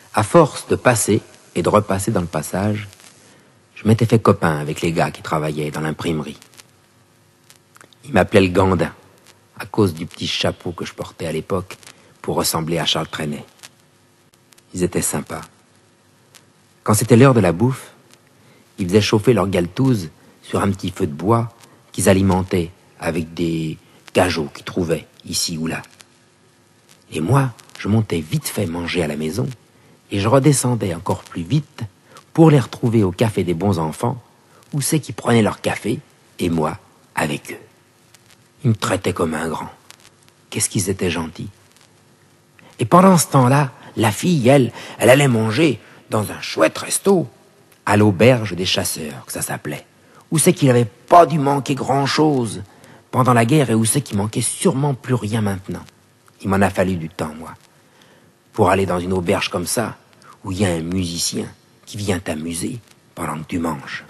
À force de passer et de repasser dans le passage, je m'étais fait copain avec les gars qui travaillaient dans l'imprimerie. Ils m'appelaient le Gandin, à cause du petit chapeau que je portais à l'époque pour ressembler à Charles Trenet. Ils étaient sympas. Quand c'était l'heure de la bouffe, ils faisaient chauffer leur galtouze sur un petit feu de bois qu'ils alimentaient avec des cajots qu'ils trouvaient ici ou là. Et moi, je montais vite fait manger à la maison et je redescendais encore plus vite pour les retrouver au café des bons enfants où c'est qu'ils prenaient leur café et moi avec eux. Ils me traitaient comme un grand. Qu'est-ce qu'ils étaient gentils. Et pendant ce temps-là, la fille, elle allait manger dans un chouette resto à l'auberge des chasseurs, que ça s'appelait. Où c'est qu'il n'avait pas dû manquer grand-chose pendant la guerre et où c'est qu'il manquait sûrement plus rien maintenant. Il m'en a fallu du temps, moi, pour aller dans une auberge comme ça, où il y a un musicien qui vient t'amuser pendant que tu manges.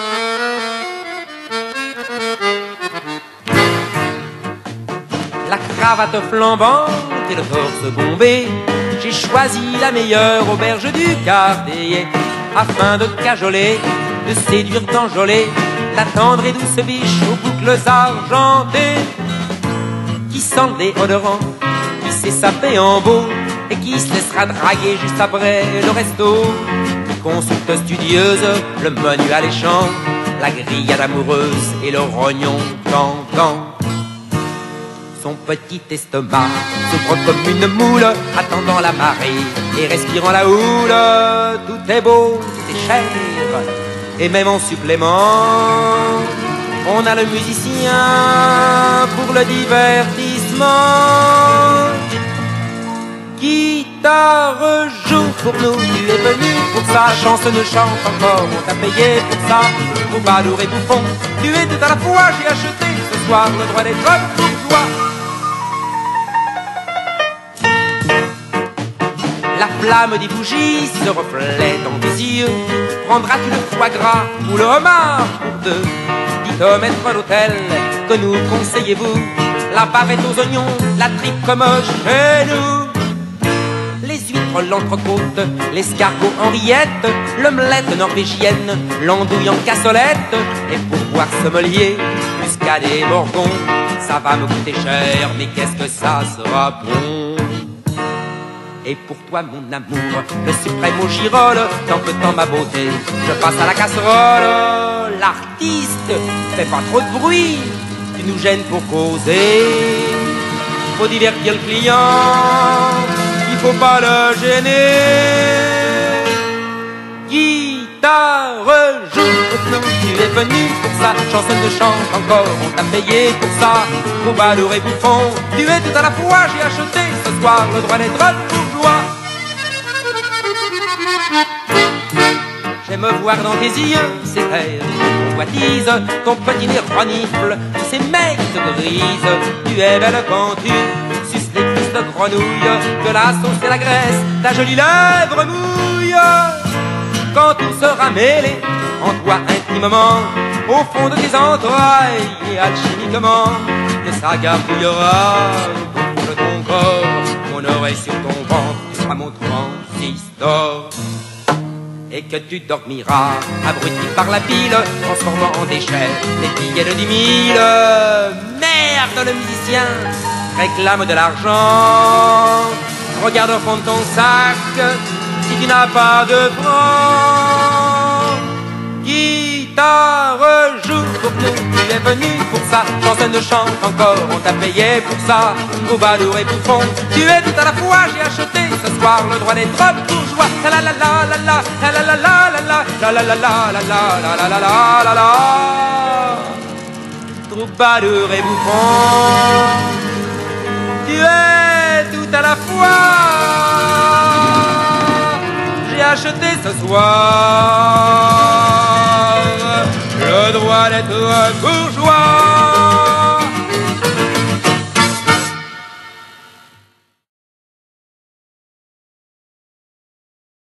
La cravate flambante et le torse bombé, j'ai choisi la meilleure auberge du quartier, afin de cajoler, de séduire, d'enjôler la tendre et douce biche aux boucles argentées, qui sent le déodorant, qui sait saper en beau, et qui se laissera draguer juste après le resto, qui consulte studieuse le menu alléchant, la grillade amoureuse et le rognon tentant. Son petit estomac s'ouvre comme une moule, attendant la marée et respirant la houle. Tout est beau, tout est cher, et même en supplément, on a le musicien pour le divertissement. Guitare joue pour nous, tu es venu pour ça. Chanson ne chante encore, on t'a payé pour ça. Troubadour et bouffon, tu es tout à la fois. J'ai acheté ce soir le droit d'être bourgeois. La flamme des bougies se reflète dans tes yeux. Prendras-tu le foie gras ou le homard pour deux? Dites au maître d'hôtel, que nous conseillez-vous? La bavette aux oignons, la tripe comme chez nous. Les huîtres, l'entrecôte, l'escargot en rillettes, l'omelette norvégienne, l'andouille en cassolette. Et pour boire sommelier, muscade et morgon, ça va me coûter cher, mais qu'est-ce que ça sera bon. Et pour toi mon amour, le suprême au girole, tant que tant ma beauté, je passe à la casserole. L'artiste, fais pas trop de bruit, tu nous gênes pour causer. Faut divertir le client, il faut pas le gêner. Guitare joue pour nous, tu es venu pour ça. Chanson ne chante encore, on t'a payé pour ça. Troubadour et bouffon, tu es tout à la fois. J'ai acheté ce soir le droit d'être bourgeois. J'aime voir dans tes yeux ces airs qu'on convoitise, ton petit nez renifle, tous ces mecs qui te brisent. Tu es belle quand tu suces les cuisses de grenouille, que la sauce et la graisse, ta jolie lèvre mouille. Quand tout sera mêlé en toi intimement, au fond de tes entrailles et alchimiquement, que ça gargouillera au fond de ton corps, mon oreille sur ton ventre, tu seras mon transistor. Et que tu dormiras, abruti par la pile, transformant en déchets des billets de 10 000. Merde, le musicien réclame de l'argent. Regarde au fond de ton sac, si tu n'as pas de francs. Guitare joue pour nous, tu es venu pour ça. Chanson ne chante encore, on t'a payé pour ça. Troubadour et bouffon, tu es tout à la fois. J'ai acheté ce soir le droit d'être bourgeois. La la la la la la la la la la la la la la la la la la la la. Troubadour et bouffon, tu es tout à la fois. J'ai acheté ce soir